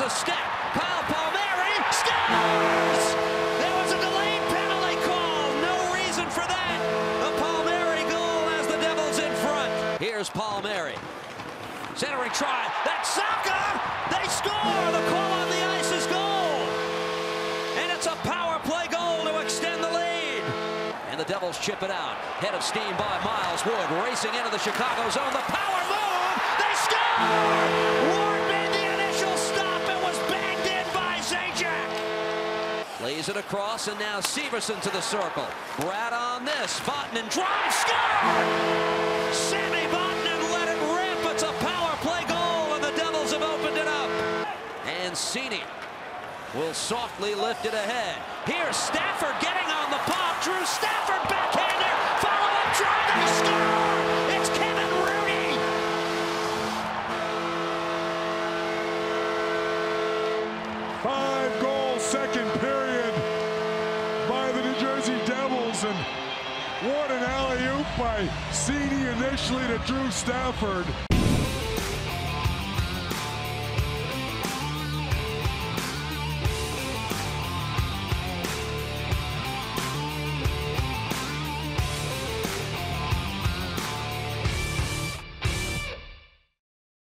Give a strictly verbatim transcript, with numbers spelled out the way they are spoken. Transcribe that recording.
a step. Kyle Palmieri scores! There was a delayed penalty call. No reason for that. The Palmieri goal as the Devils in front. Here's Palmieri. Centering try. That's Saka! They score! The call on the ice is goal! And it's a power play goal to extend the lead. And the Devils chip it out. Head of steam by Miles Wood. Racing into the Chicago zone. The power move! They score! Ward made the initial stop and was banged in by Zajac. Lays it across, and now Severson to the circle. Brad on this. Vatanen drive, score! Sammy Vatanen let it rip. It's a power play goal, and the Devils have opened it up. And Cini will softly lift it ahead. Here's Stafford getting on the pop. Drew Stafford, backhander, follow-up drive, they score! It's Kevin Rooney! Five-goal second period by the New Jersey Devils, and what an alley-oop by Cini initially to Drew Stafford.